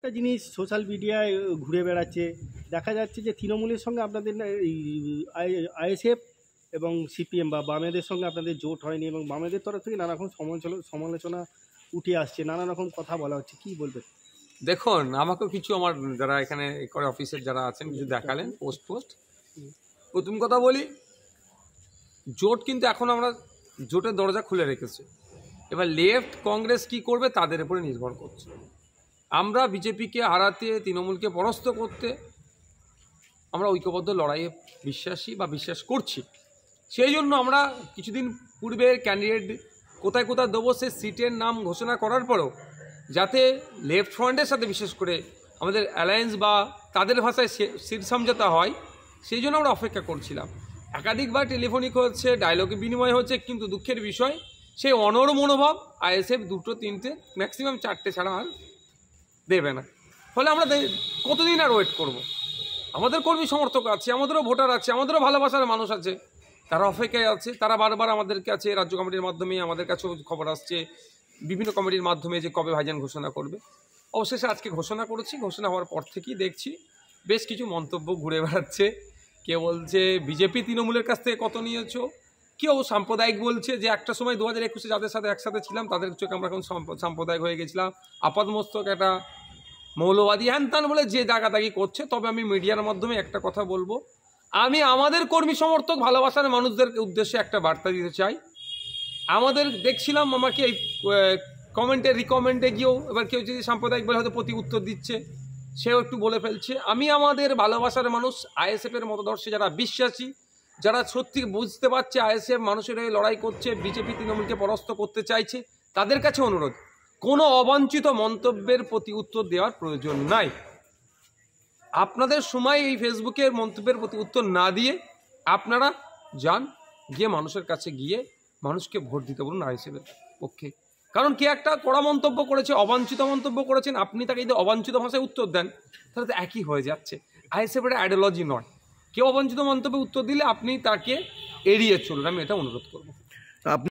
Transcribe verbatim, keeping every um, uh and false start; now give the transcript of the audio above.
একটা জিনিস সোশ্যাল মিডিয়ায় ঘুরে বেড়াচ্ছে, দেখা যাচ্ছে যে তৃণমূলের সঙ্গে আপনাদের আইএসএফ এবং সিপিএম বা বামেদের সঙ্গে আপনাদের জোট হয়নি এবং বামেদের তরফ থেকে নানা রকম সমালোচনা সমালোচনা উঠে আসছে, নানা রকম কথা বলা হচ্ছে, কী বলবেন? দেখুন, আমাকেও কিছু আমার যারা এখানে করে অফিসের যারা আছেন কিছু দেখালেন পোস্ট পোস্ট প্রথম কথা বলি, জোট কিন্তু এখন আমরা জোটের দরজা খুলে রেখেছি। এবার লেফট কংগ্রেস কি করবে তাদের উপরে নির্ভর করছে। আমরা বিজেপিকে হারাতে, তৃণমূলকে পরাস্ত করতে আমরা ঐক্যবদ্ধ লড়াইয়ে বিশ্বাসী বা বিশ্বাস করছি। সেই জন্য আমরা কিছুদিন পূর্বের ক্যান্ডিডেট কোথায় কোথায় দেবো সে সিটের নাম ঘোষণা করার পরেও যাতে লেফট ফ্রন্টের সাথে বিশেষ করে আমাদের অ্যালায়েন্স বা তাদের ভাষায় সিট সমঝোতা হয়, সেই জন্য আমরা অপেক্ষা করছিলাম। একাধিকবার টেলিফোনিক হচ্ছে, ডায়লগে বিনিময় হচ্ছে, কিন্তু দুঃখের বিষয় সেই অনড় মনোভাব আইএসএফ দুটো তিনটে ম্যাক্সিমাম চারটে ছাড়া আর দেবে না। ফলে আমরা কতদিন আর ওয়েট করব? আমাদের কর্মী সমর্থক আছে, আমাদেরও ভোটার আছে, আমাদেরও ভালোবাসার মানুষ আছে, তারা অপেক্ষায় আছে। তারা বারবার আমাদের কাছে রাজ্য কমিটির মাধ্যমে আমাদের কাছেও খবর আসছে, বিভিন্ন কমিটির মাধ্যমে যে কবে ভাইজান ঘোষণা করবে। অবশেষে আজকে ঘোষণা করেছি। ঘোষণা হওয়ার পর থেকেই দেখছি বেশ কিছু মন্তব্য ঘুরে বেড়াচ্ছে। কেউ বলছে বিজেপি তৃণমূলের কাছ থেকে কত নিয়েছো, কেউ সাম্প্রদায়িক বলছে যে একটা সময় দু হাজার একুশে যাদের সাথে একসাথে ছিলাম তাদের চোখে আমরা এখন সাম্প্রদায়িক হয়ে গেছিলাম, আপাতমস্তক একটা মৌলবাদী হ্যান ত্যান বলে যে দাগাদাগি করছে। তবে আমি মিডিয়ার মাধ্যমে একটা কথা বলবো, আমি আমাদের কর্মী সমর্থক ভালোবাসার মানুষদের উদ্দেশ্যে একটা বার্তা দিতে চাই। আমাদের দেখছিলাম আমাকে এই কমেন্টে রিকমেন্ডে গিয়েও এবার কেউ যদি সাম্প্রদায়িক বলে হয়তো প্রতি উত্তর দিচ্ছে, সেও একটু বলে ফেলছে। আমি আমাদের ভালোবাসার মানুষ, আইএসএফের মতদর্শে যারা বিশ্বাসী, যারা সত্যি বুঝতে পারছে আইএসএফ মানুষের হয়ে লড়াই করছে, বিজেপি তৃণমূলকে পরাস্ত করতে চাইছে, তাদের কাছে অনুরোধ, কোনো অবাঞ্ছিত মন্তব্যের প্রতি উত্তর দেওয়ার প্রয়োজন নাই। আপনাদের সময় এই ফেসবুকের মন্তব্যের প্রতি উত্তর না দিয়ে আপনারা যান, গিয়ে মানুষের কাছে গিয়ে মানুষকে ভোট দিতে বলুন আইএসএফের পক্ষে। কারণ কে একটা কড়া মন্তব্য করেছে, অবাঞ্ছিত মন্তব্য করেছেন, আপনি তাকে যদি অবাঞ্ছিত ভাষায় উত্তর দেন তাহলে তো একই হয়ে যাচ্ছে। আইএসএফের আইডিওলজি নয়। কেউ অবাঞ্ছিত মন্তব্যে উত্তর দিলে আপনি তাকে এড়িয়ে চলুন, আমি এটা অনুরোধ করব।